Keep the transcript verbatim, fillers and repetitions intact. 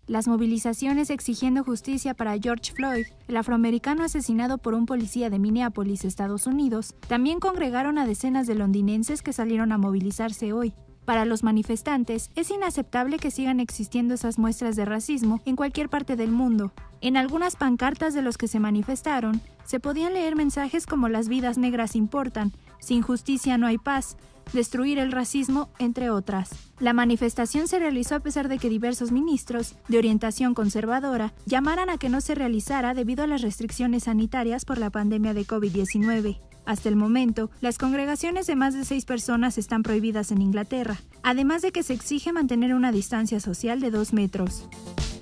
Las movilizaciones exigiendo justicia para George Floyd, el afroamericano asesinado por un policía de Minneapolis, Estados Unidos, también congregaron a decenas de londinenses que salieron a movilizarse hoy. Para los manifestantes, es inaceptable que sigan existiendo esas muestras de racismo en cualquier parte del mundo. En algunas pancartas de los que se manifestaron, se podían leer mensajes como "las vidas negras importan", "sin justicia no hay paz", "destruir el racismo", entre otras. La manifestación se realizó a pesar de que diversos ministros, de orientación conservadora, llamaran a que no se realizara debido a las restricciones sanitarias por la pandemia de COVID diecinueve. Hasta el momento, las congregaciones de más de seis personas están prohibidas en Inglaterra, además de que se exige mantener una distancia social de dos metros.